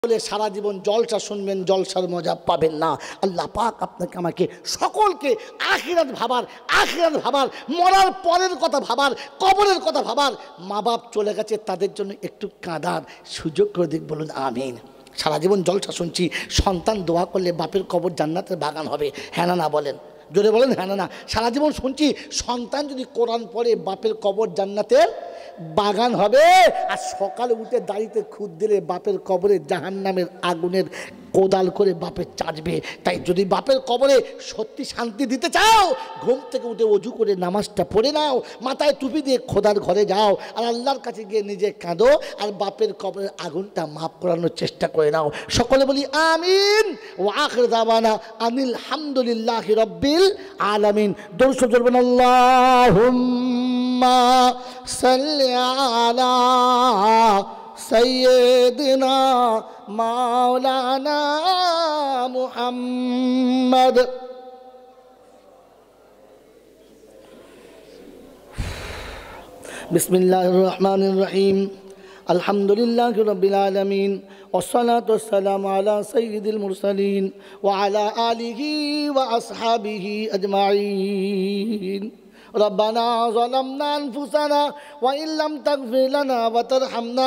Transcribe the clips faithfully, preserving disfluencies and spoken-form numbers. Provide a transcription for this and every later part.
বলে সারা জীবন জলসা শুনবেন, জলসার মজা পাবেন না। আল্লাহ পাক আপনাকে আমাকে সকলকে আখিরাত ভাবার, আখিরাত ভাবার, মরার পরের কথা ভাবার, কবরের কথা ভাবার, মা বাপ চলে গেছে তাদের জন্য একটু কাঁদার সুযোগ করে দিক, বলুন আমিন। সারা জীবন জলসা শুনছি, সন্তান দোয়া করলে বাপের কবর জান্নাতের বাগান হবে, হ্যাঁ না না বলেন, জোরে বলেন হ্যাঁ না না। সারা জীবন শুনছি সন্তান যদি কোরআন পড়ে বাপের কবর জান্নাতের বাগান হবে, আর সকালে উঠে দাড়িতে খুদ দিলে বাপের কবরে জাহান্নামের আগুনের কোদাল করে বাপের চাচবে। তাই যদি বাপের কবরে সত্যি শান্তি দিতে চাও, ঘুম থেকে উঠে অজু করে নামাজটা পড়ে নাও, মাথায় টুপি দিয়ে খোদার ঘরে যাও, আর আল্লাহর কাছে গিয়ে নিজে কাঁদো, আর বাপের কবরের আগুনটা মাফ করানোর চেষ্টা করে নাও। সকলে বলি আমিন। ওয়া আখির দাওয়ানা আনিল হামদুলিল্লাহি রাব্বিল আলামিন। দরুদ পড়বেন আল্লাহুম্মা সাল্লি আলা সৈয়দিনা মাওলানা মুহাম্মদ। বিসমিল্লাহির রহমানির রহিম। আলহামদুলিল্লাহি রাব্বিল আলামিন, ওয়াসসালাতু ওয়াসসালামু আলা সাইয়্যিদিল মুরসালিন ওয়া আলা আলিহি ওয়া আসহাবিহি আজমাইন। ربنا ظلمنا أنفسنا وإن لم تغفر لنا وترحمنا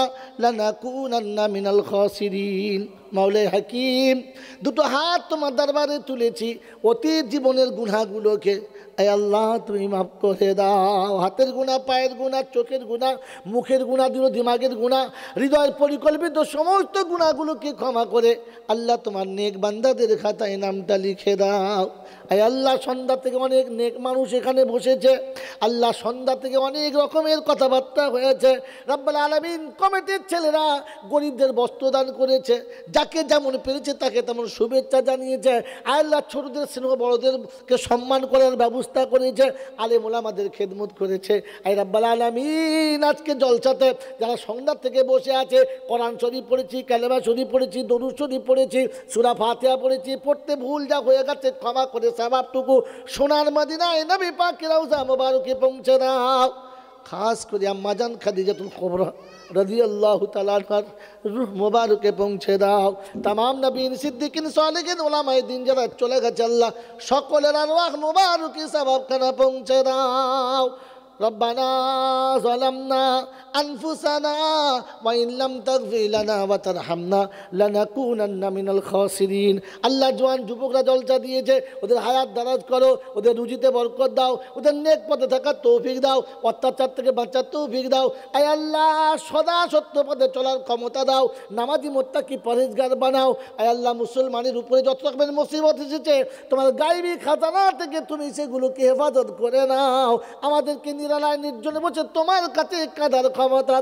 لنكونن من الخاسرين। মাওলাই হাকিম, দুটো হাত তোমার দরবারে তুলেছি, অতীত জীবনের গুনাহগুলোকে এ আল্লাহ তুমি মাফ করে দাও। হাতের গুনাহ, পায়ের গুনাহ, চোখের গুনাহ, মুখের গুনাহ, দিল দিমাগের গুনাহ, হৃদয়ের পরিকল্পিত সমস্ত গুনাহগুলোকে ক্ষমা করে আল্লাহ তোমার নেক বান্দাদের খাতায় নামটা লিখে দাও। এ আল্লাহ, সন্ধ্যা থেকে অনেক নেক মানুষ এখানে বসেছে, আল্লাহ সন্ধ্যা থেকে অনেক রকমের কথাবার্তা হয়েছে। রব্বুল আলামিন কমিটির ছেলেরা গরিবদের বস্ত্র দান করেছে, যাকে যেমন পেরেছে তাকে তেমন শুভেচ্ছা জানিয়েছে। আল্লাহ ছোটদের স্নেহ, বড়দেরকে সম্মান করার ব্যবস্থা করেছে, আলেম ওলামাদের খেদমত করেছে। আই রব্বুল আলামিন আজকে জলসাতে যারা সন্ধ্যা থেকে বসে আছে, কোরআন শরীফ পড়েছি, কালেমা শরীফ পড়েছি, দরুদ শরীফ পড়েছি, সূরা ফাতিহা পড়েছি, পড়তে ভুল যা হয়ে গেছে ক্ষমা করে সওয়াবটুকু সোনার মদিনায় নবী পাকের রওজা মোবারকে পৌঁছে দাও। খাস করে আম্মাজান খাদিজাতুল কুবরা রাদিয়াল্লাহু তাআলা আনহার রূহ মোবারকে পৌঁছে দাও। তামাম নবীন, সিদ্দিকিন, সালেহিন, উলামায়ে দ্বীন যারা চলে গেছে আল্লাহ সকলের আরওয়াহ মোবারকে সওয়াবখানা পৌঁছে দাও। রব্বানা যালামনা আনফুসানা ওয়া ইন লাম তাগফির লানা ওয়া তারহামনা লানাকুনান্না মিনাল খাসিরিন। আল্লাহ জওয়ান যুবকরা জলসা দিয়েছে, ওদের হায়াত দারাজ করো, ওদের রুজিতে বরকত দাও, ওদের নেক পথে থাকার তৌফিক দাও, অত্যাচার থেকে বাঁচার তৌফিক দাও। আয় আল্লাহ, সদা সত্য পথে চলার ক্ষমতা দাও, নামাজি মুত্তাকি পরহেজগার বানাও। আয় আল্লাহ, মুসলমানের উপরে যত রকমের মুসিবত এসেছে তোমার গায়বী খাজানা থেকে তুমি সেগুলোকে হেফাজত করে নাও। আমাদেরকে নিরালায় নির্জনে বসে তোমার কাছে কাঁদার ক্ষমতা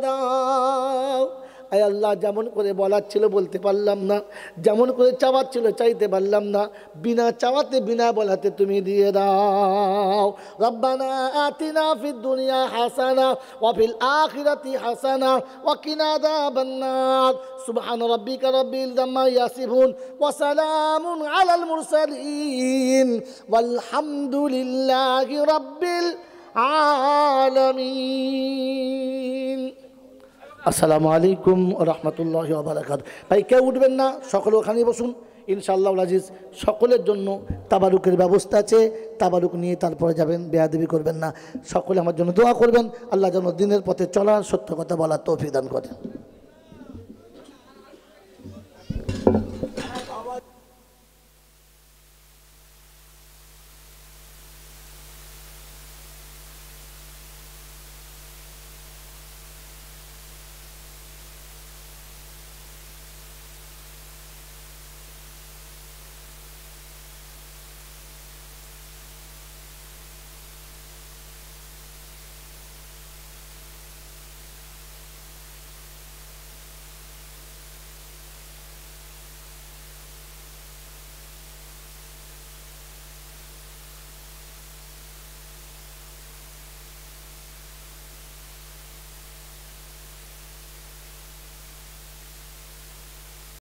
দাও। আয় আল্লাহ, যেমন করে বলার ছিল বলতে পারলাম না, যেমন করে চাওয়ার ছিল চাইতে পারলাম না, বিনা চাওয়াতে বিনা বলাতে তুমি দিয়ে দাও। রব্বানা আতিনা ফিদ দুনিয়া হাসানা ওয়া ফিল আখিরাতি হাসানা ওয়া কিনা আযাবান নার। সুবহান রাব্বিকা রাব্বিল ইজ্জাতি আম্মা ইয়াসিফুন ওয়া সালামুন আলাল মুরসালিন ওয়ালহামদুলিল্লাহি রাব্বিল আলামিন। আসসালামু আলাইকুম ওয়া রাহমাতুল্লাহি ওয়া বারাকাতুহু। ভাই কেউ উঠবেন না, সকলে ওখানেই বসুন ইনশাআল্লাহ আজিজ। সকলের জন্য তাবারুকের ব্যবস্থা আছে, তাবারুক নিয়ে তারপরে যাবেন, বেয়াদবি করবেন না। সকলে আমার জন্য দোয়া করবেন, আল্লাহ যেন দিনের পথে চলার, সত্য কথা বলার তৌফিক দান করেন।